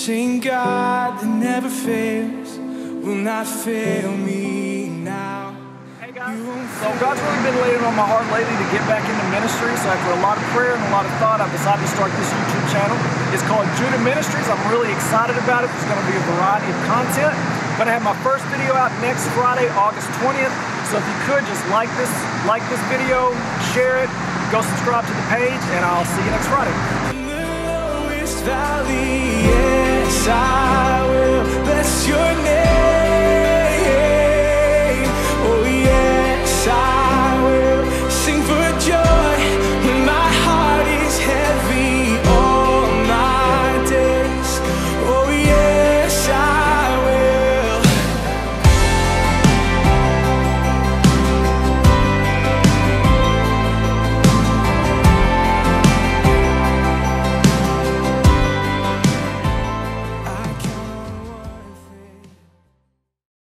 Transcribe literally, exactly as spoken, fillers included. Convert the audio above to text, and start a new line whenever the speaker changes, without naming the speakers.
same God that never fails will not fail me now.
Hey guys, so God's really been laying on my heart lately to get back into ministry. So after a lot of prayer and a lot of thought, I've decided to start this YouTube channel. It's called Judah Ministries. I'm really excited about it. There's going to be a variety of content. I'm going to have my first video out next Friday, August twentieth. So if you could just like this, like this video, share it, go subscribe to the page, and I'll see you next Friday.
In the lowest valley